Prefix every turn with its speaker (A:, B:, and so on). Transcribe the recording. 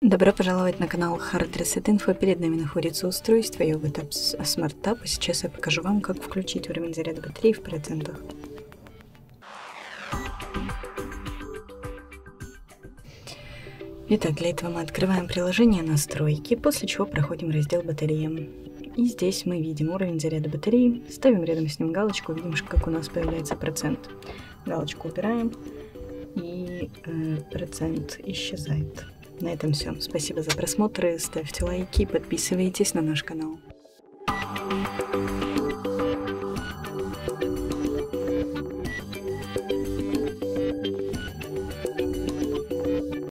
A: Добро пожаловать на канал Hard Reset Info. Перед нами находится устройство YogaTab Smart Tab. Сейчас я покажу вам, как включить уровень заряда батареи в процентах. Итак, для этого мы открываем приложение «Настройки», после чего проходим раздел «Батарея». И здесь мы видим уровень заряда батареи, ставим рядом с ним галочку, видим, как у нас появляется процент. Галочку убираем, и процент исчезает. На этом все. Спасибо за просмотр, ставьте лайки, подписывайтесь на наш канал.